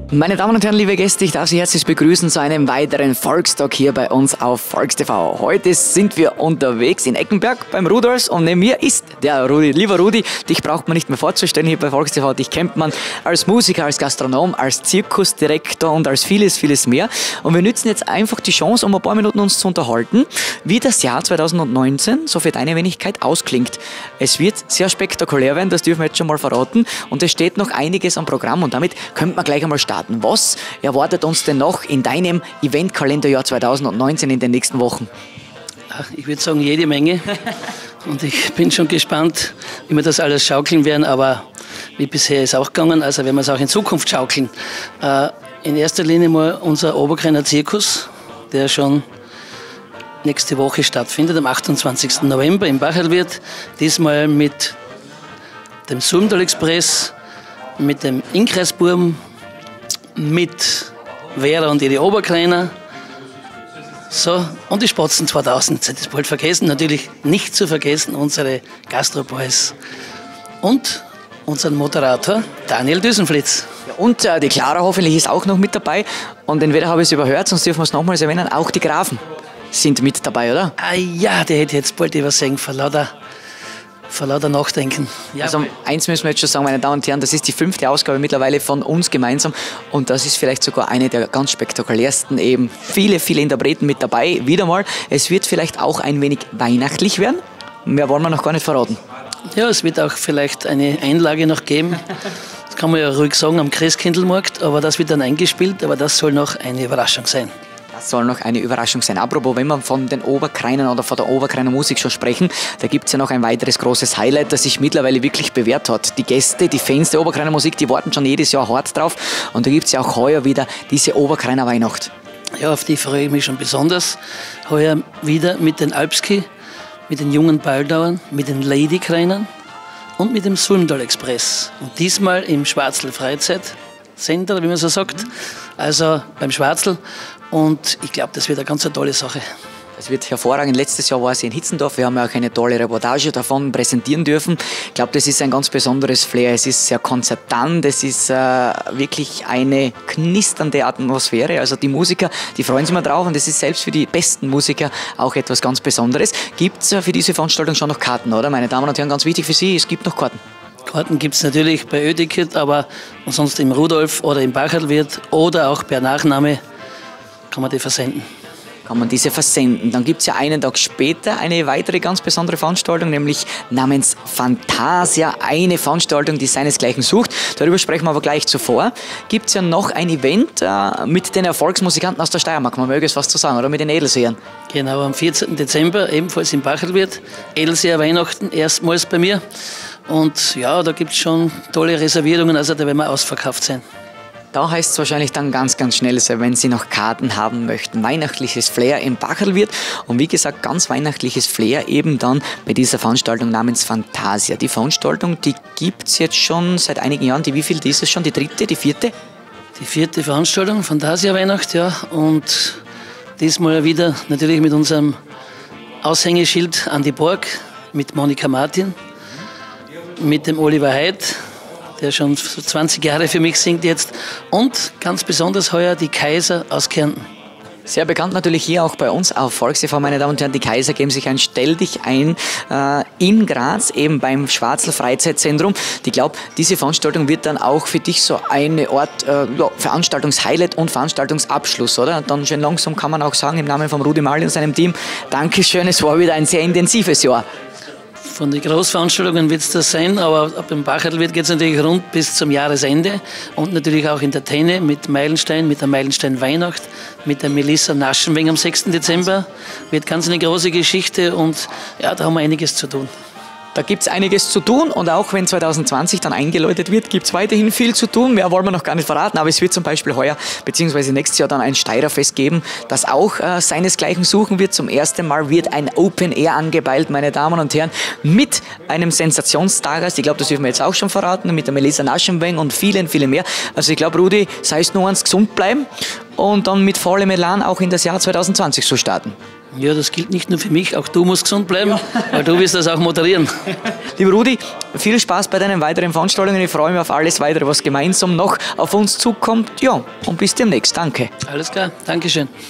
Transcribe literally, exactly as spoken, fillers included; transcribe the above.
Meine Damen und Herren, liebe Gäste, ich darf Sie herzlich begrüßen zu einem weiteren Volkstalk hier bei uns auf VolksTV. Heute sind wir unterwegs in Eckenberg beim Rudolfs und neben mir ist der Rudi. Lieber Rudi, dich braucht man nicht mehr vorzustellen hier bei VolksTV. Dich kennt man als Musiker, als Gastronom, als Zirkusdirektor und als vieles, vieles mehr. Und wir nützen jetzt einfach die Chance, um ein paar Minuten uns zu unterhalten, wie das Jahr zweitausendneunzehn, so für deine Wenigkeit, ausklingt. Es wird sehr spektakulär werden, das dürfen wir jetzt schon mal verraten. Und es steht noch einiges am Programm und damit könnte man gleich einmal starten. Was erwartet uns denn noch in deinem Eventkalenderjahr zweitausendneunzehn in den nächsten Wochen? Ach, ich würde sagen, jede Menge. Und ich bin schon gespannt, wie wir das alles schaukeln werden. Aber wie bisher ist auch gegangen, also werden wir es auch in Zukunft schaukeln. Äh, in erster Linie mal unser Oberkreiner Zirkus, der schon nächste Woche stattfindet, am achtundzwanzigsten November im Bachelwirt. Diesmal mit dem Sulmtal Express, mit dem Inkreisburm, mit Vera und ihre Oberkreiner. So, und die Spatzen zweitausend, das ist bald vergessen. Natürlich nicht zu vergessen unsere Gastroboys und unseren Moderator Daniel Düsenflitz. Ja, und äh, die Clara hoffentlich ist auch noch mit dabei. Und entweder habe ich es überhört, sonst dürfen wir es nochmals erwähnen, auch die Grafen sind mit dabei, oder? Ah ja, der hätte jetzt bald übersehen, vor lauter, vor lauter Nachdenken. Ja, also eins müssen wir jetzt schon sagen, meine Damen und Herren, das ist die fünfte Ausgabe mittlerweile von uns gemeinsam und das ist vielleicht sogar eine der ganz spektakulärsten, eben viele, viele Interpreten mit dabei, wieder mal. Es wird vielleicht auch ein wenig weihnachtlich werden, mehr wollen wir noch gar nicht verraten. Ja, es wird auch vielleicht eine Einlage noch geben, das kann man ja ruhig sagen, am Christkindlmarkt, aber das wird dann eingespielt, aber das soll noch eine Überraschung sein. Das soll noch eine Überraschung sein. Apropos, wenn wir von den Oberkreinern oder von der Oberkreiner Musik schon sprechen, da gibt es ja noch ein weiteres großes Highlight, das sich mittlerweile wirklich bewährt hat. Die Gäste, die Fans der Oberkreiner Musik, die warten schon jedes Jahr hart drauf und da gibt es ja auch heuer wieder diese Oberkreiner Weihnacht. Ja, auf die freue ich mich schon besonders. Heuer wieder mit den Alpski, mit den jungen Baldauern, mit den Ladykreinern und mit dem Sulmtal Express. Und diesmal im Schwarzl Freizeitsender, wie man so sagt, also beim Schwarzl. Und ich glaube, das wird eine ganz tolle Sache. Es wird hervorragend. Letztes Jahr war sie in Hitzendorf. Wir haben ja auch eine tolle Reportage davon präsentieren dürfen. Ich glaube, das ist ein ganz besonderes Flair. Es ist sehr konzertant. Es ist äh, wirklich eine knisternde Atmosphäre. Also die Musiker, die freuen sich mal drauf. Und es ist selbst für die besten Musiker auch etwas ganz Besonderes. Gibt es äh, für diese Veranstaltung schon noch Karten, oder? Meine Damen und Herren, ganz wichtig für Sie, es gibt noch Karten. Karten gibt es natürlich bei Ödikit, aber ansonsten im Rudolf oder im Bachelwirt oder auch per Nachname kann man die versenden. Kann man diese versenden. Dann gibt es ja einen Tag später eine weitere ganz besondere Veranstaltung, nämlich namens Fantasia, eine Veranstaltung, die seinesgleichen sucht. Darüber sprechen wir aber gleich zuvor. Gibt es ja noch ein Event äh, mit den Erfolgsmusikanten aus der Steiermark, man möge es fast so sagen, oder mit den Edelseern. Genau, am vierzehnten Dezember, ebenfalls im Bachelwirt, Edelseer Weihnachten, erstmals bei mir. Und ja, da gibt es schon tolle Reservierungen, also da werden wir ausverkauft sein. Da heißt es wahrscheinlich dann ganz, ganz schnell, wenn Sie noch Karten haben möchten. Weihnachtliches Flair im Bachelwirt und wie gesagt, ganz weihnachtliches Flair eben dann bei dieser Veranstaltung namens Fantasia. Die Veranstaltung, die gibt es jetzt schon seit einigen Jahren. Die wievielte ist es schon? Die dritte, die vierte? Die vierte Veranstaltung, Fantasia Weihnacht, ja. Und diesmal wieder natürlich mit unserem Aushängeschild an die Borg, mit Monika Martin, mit dem Oliver Heid, der schon zwanzig Jahre für mich singt jetzt. Und ganz besonders heuer die Kaiser aus Kärnten. Sehr bekannt natürlich hier auch bei uns auf VolksTV, meine Damen und Herren. Die Kaiser geben sich ein Stell dich ein äh, in Graz, eben beim Schwarzl Freizeitzentrum. Ich glaube, diese Veranstaltung wird dann auch für dich so eine Art äh, ja, Veranstaltungshighlight und Veranstaltungsabschluss, oder? Dann schön langsam kann man auch sagen, im Namen von Rudi Mali und seinem Team, Dankeschön, es war wieder ein sehr intensives Jahr. Von den Großveranstaltungen wird es das sein, aber ab dem Bachelwirt geht es natürlich rund bis zum Jahresende und natürlich auch in der Tenne mit Meilenstein, mit der Meilenstein Weihnacht, mit der Melissa Naschenweng am sechsten Dezember. Wird ganz eine große Geschichte und ja, da haben wir einiges zu tun. Da gibt es einiges zu tun und auch wenn zwanzig zwanzig dann eingeläutet wird, gibt es weiterhin viel zu tun. Mehr wollen wir noch gar nicht verraten, aber es wird zum Beispiel heuer bzw. nächstes Jahr dann ein Steirerfest geben, das auch äh, seinesgleichen suchen wird. Zum ersten Mal wird ein Open Air angepeilt, meine Damen und Herren, mit einem Sensationsstargast. Ich glaube, das dürfen wir jetzt auch schon verraten, mit der Melissa Naschenweng und vielen, vielen mehr. Also ich glaube, Rudi, sei es nur eins gesund bleiben und dann mit vollem Elan auch in das Jahr zwanzig zwanzig zu starten. Ja, das gilt nicht nur für mich, auch du musst gesund bleiben, ja. Weil du wirst das auch moderieren. Lieber Rudi, viel Spaß bei deinen weiteren Veranstaltungen. Ich freue mich auf alles Weitere, was gemeinsam noch auf uns zukommt. Ja, und bis demnächst. Danke. Alles klar, Dankeschön.